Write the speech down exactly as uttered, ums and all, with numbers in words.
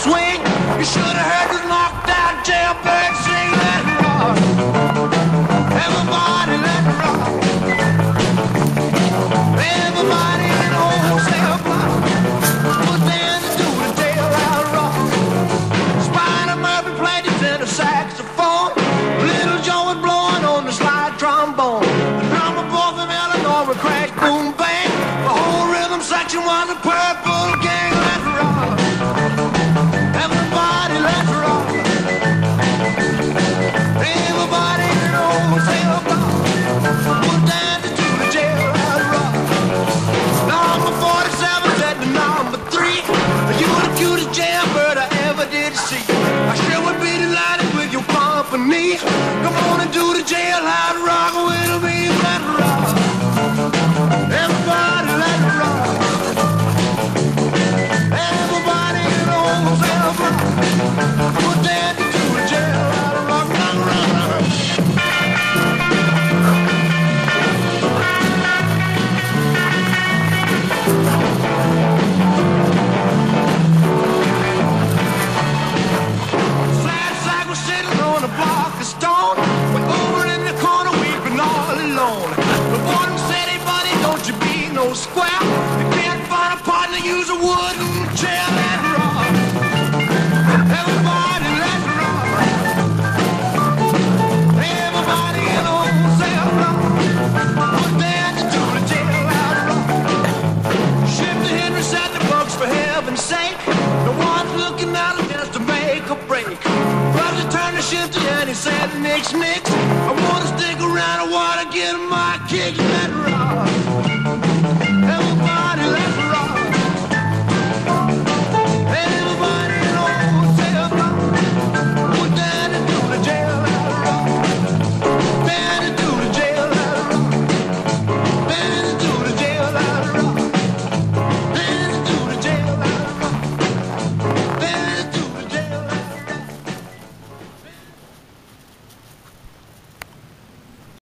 swing. You should have heard the knocked out jailbird sing. Let it rock. Everybody let it rock. Everybody in the whole cell block was there to do the jailhouse rock. Spider Murphy played the tenor saxophone. Little Joe was blowing on the slide trombone. The drummer boy from Illinois would crash, boom, bang. The whole rhythm section was a purple gang. Let's rock. Everybody, let's rock. Everybody in the whole cell block was down to do the jailhouse rock. Number forty-seven said to number three, you the cutest jailbird I ever did see. I sure would be delighted with your company. Come on and do the jailhouse rock with me. Let's rock. Everybody, let's rock. Everybody in the whole cell block was down to do the jailhouse rock. Rock, rock, rock. Sad sack was sitting on a block of stone. We're over in the corner weeping all alone. The warden said, hey buddy, don't you be no square. You can't find a partner, use a wooden chair. Let's rock. Everybody, let's rock. Everybody in the whole cell block was there to do the jailhouse rock. Shifty Henry said the bugs for heaven's sake. The one's looking out just to make a break. Brother turned to Shifty and he said, Nix, Nix, I wanna stick around, I wanna get my kicks. Let's rock.